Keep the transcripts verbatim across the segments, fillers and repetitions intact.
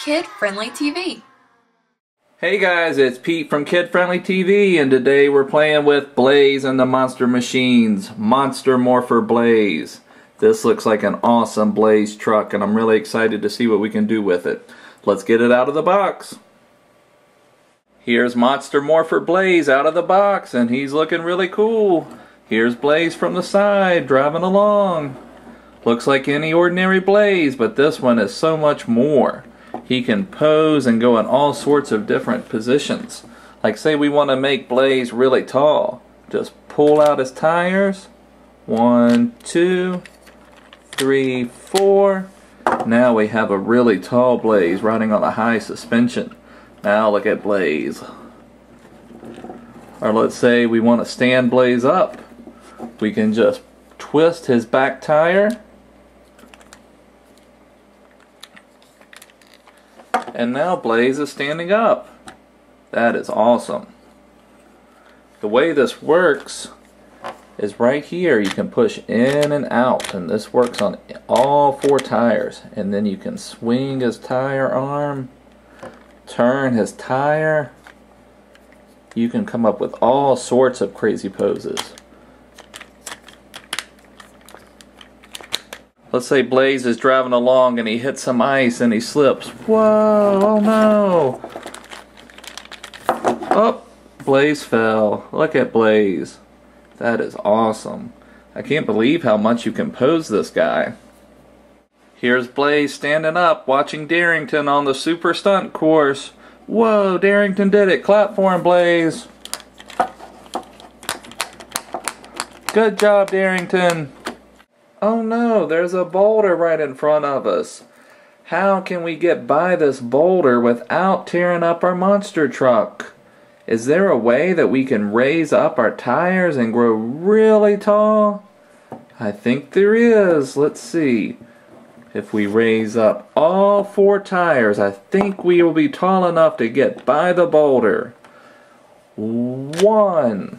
Kid Friendly T V. Hey guys, it's Pete from Kid Friendly T V, and today we're playing with Blaze and the Monster Machines, Monster Morpher Blaze. This looks like an awesome Blaze truck, and I'm really excited to see what we can do with it. Let's get it out of the box. Here's Monster Morpher Blaze out of the box, and he's looking really cool. Here's Blaze from the side, driving along. Looks like any ordinary Blaze, but this one is so much more. He can pose and go in all sorts of different positions. Like say we want to make Blaze really tall. Just pull out his tires. One, two, three, four. Now we have a really tall Blaze riding on a high suspension. Now look at Blaze. Or let's say we want to stand Blaze up. We can just twist his back tire. And now Blaze is standing up. That is awesome. The way this works is right here. You can push in and out, and this works on all four tires. And then you can swing his tire arm, turn his tire. You can come up with all sorts of crazy poses. Let's say Blaze is driving along and he hits some ice and he slips. Whoa, oh no. Oh, Blaze fell. Look at Blaze. That is awesome. I can't believe how much you can pose this guy. Here's Blaze standing up watching Darrington on the super stunt course. Whoa, Darrington did it. Clap for him, Blaze. Good job, Darrington. Oh no, there's a boulder right in front of us. How can we get by this boulder without tearing up our monster truck? Is there a way that we can raise up our tires and grow really tall? I think there is. Let's see. If we raise up all four tires, I think we will be tall enough to get by the boulder. One,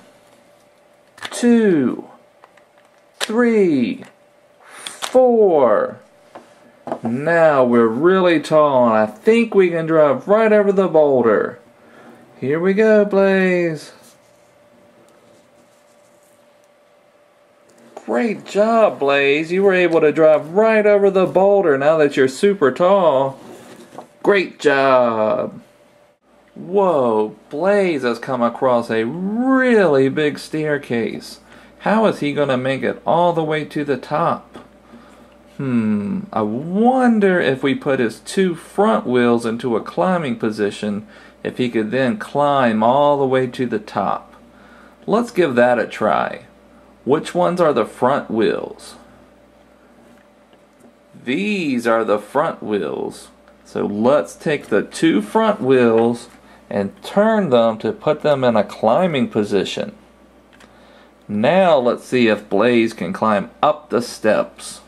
two, three, four. Now we're really tall, and I think we can drive right over the boulder. Here we go, Blaze. Great job, Blaze. You were able to drive right over the boulder now that you're super tall. Great job. Whoa, Blaze has come across a really big staircase. How is he going to make it all the way to the top? Hmm, I wonder if we put his two front wheels into a climbing position, if he could then climb all the way to the top. Let's give that a try. Which ones are the front wheels? These are the front wheels. So let's take the two front wheels and turn them to put them in a climbing position. Now let's see if Blaze can climb up the steps.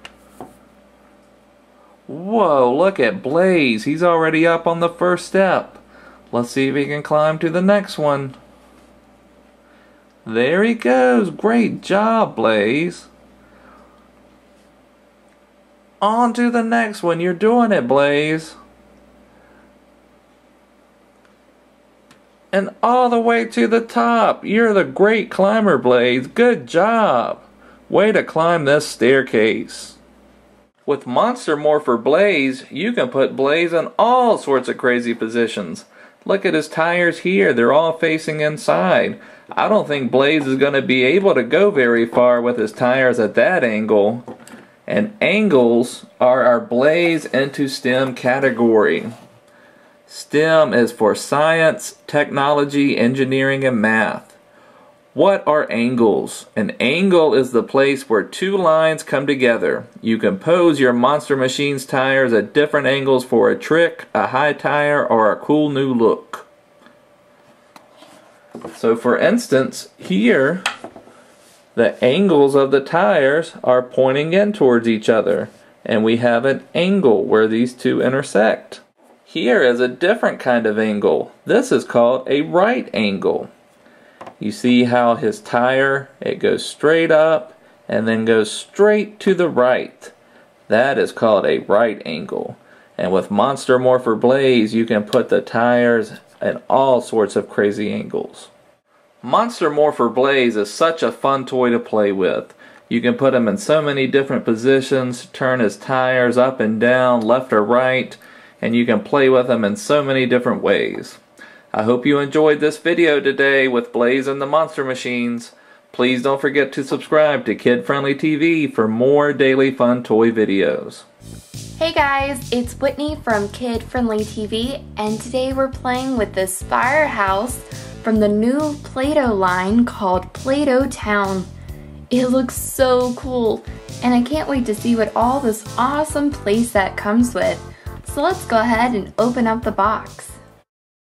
Whoa, look at Blaze. He's already up on the first step. Let's see if he can climb to the next one. There he goes. Great job, Blaze. On to the next one. You're doing it, Blaze. And all the way to the top. You're the great climber, Blaze. Good job. Way to climb this staircase. With Monster Morpher Blaze, you can put Blaze in all sorts of crazy positions. Look at his tires here. They're all facing inside. I don't think Blaze is going to be able to go very far with his tires at that angle. And angles are our Blaze into STEM category. STEM is for science, technology, engineering, and math. What are angles? An angle is the place where two lines come together. You can pose your Monster Machine's tires at different angles for a trick, a high tire, or a cool new look. So for instance, here, the angles of the tires are pointing in towards each other, and we have an angle where these two intersect. Here is a different kind of angle. This is called a right angle. You see how his tire, it goes straight up and then goes straight to the right. That is called a right angle. And with Monster Morpher Blaze, you can put the tires at all sorts of crazy angles. Monster Morpher Blaze is such a fun toy to play with. You can put him in so many different positions, turn his tires up and down, left or right, and you can play with him in so many different ways. I hope you enjoyed this video today with Blaze and the Monster Machines. Please don't forget to subscribe to Kid Friendly T V for more daily fun toy videos. Hey guys, it's Whitney from Kid Friendly T V, and today we're playing with this Spire House from the new Play-Doh line called Play-Doh Town. It looks so cool, and I can't wait to see what all this awesome playset comes with. So let's go ahead and open up the box.